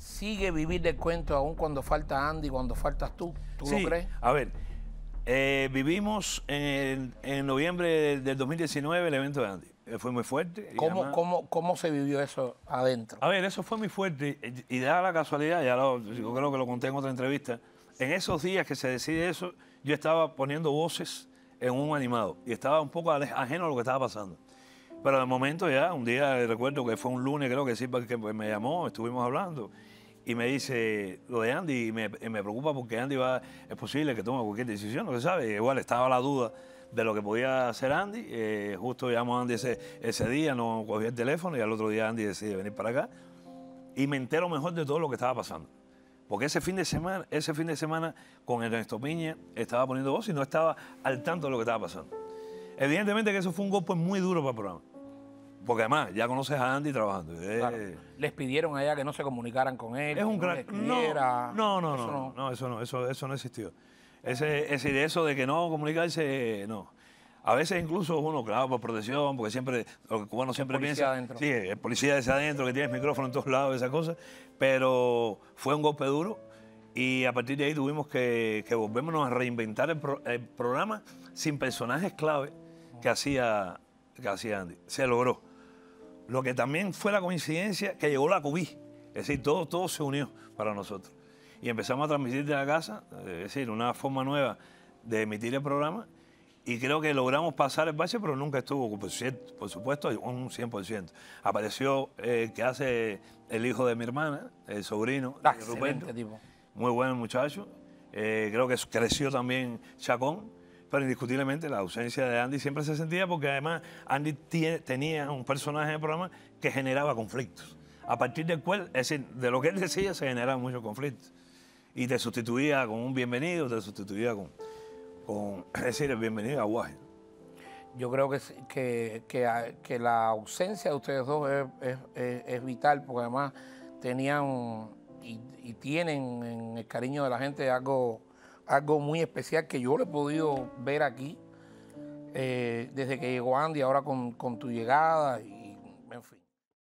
sigue vivir del cuento aún cuando falta Andy, cuando faltas tú. ¿Tú Sí, lo crees? a ver, vivimos en noviembre del 2019 el evento de Andy. Fue muy fuerte. Y ¿Cómo, además, cómo se vivió eso adentro? a ver, eso fue muy fuerte y da la casualidad, yo creo que lo conté en otra entrevista, en esos días que se decide eso, yo estaba poniendo voces en un animado y estaba un poco ajeno a lo que estaba pasando. Pero de momento ya, un día recuerdo que fue un lunes, creo que sí, que me llamó, estuvimos hablando y me dice lo de Andy y me preocupa porque Andy es posible que tome cualquier decisión, no se sabe. Igual estaba la duda de lo que podía hacer Andy. Justo llamó a Andy ese día, no cogí el teléfono y al otro día Andy decide venir para acá y me entero mejor de todo lo que estaba pasando. Porque ese fin de semana con Ernesto Piña estaba poniendo voz y no estaba al tanto de lo que estaba pasando. Evidentemente que eso fue un golpe muy duro para el programa. Porque además ya conoces a Andy trabajando. Claro. Les pidieron allá que no se comunicaran con él. Es un que no le crack. escribiera. Eso no existió. Eso de que no comunicarse, no. A veces incluso uno, claro, por protección, porque siempre, los cubanos siempre piensan, Adentro. sí, el policía desde adentro, que tienes micrófono en todos lados, esas cosas, pero fue un golpe duro y a partir de ahí tuvimos que volvernos a reinventar el programa sin personajes clave que hacía Andy. Se logró. Lo que también fue la coincidencia que llegó la COVID, es decir, todo se unió para nosotros. Y empezamos a transmitir de la casa, es decir, una forma nueva de emitir el programa, y creo que logramos pasar el bache, pero nunca estuvo, por supuesto, un 100%. Apareció que hace el hijo de mi hermana, el sobrino, Ruperto, tipo. muy buen muchacho. Creo que creció también Chacón, pero indiscutiblemente la ausencia de Andy siempre se sentía porque además Andy tenía un personaje en el programa que generaba conflictos. A partir del cual, es decir, de lo que él decía se generaban muchos conflictos. Y te sustituía con un bienvenido, te sustituía es decir, el bienvenido a Guaje. Yo creo que la ausencia de ustedes dos es vital, porque además tenían y tienen en el cariño de la gente algo muy especial que yo lo he podido ver aquí desde que llegó Andy, ahora con tu llegada y en fin.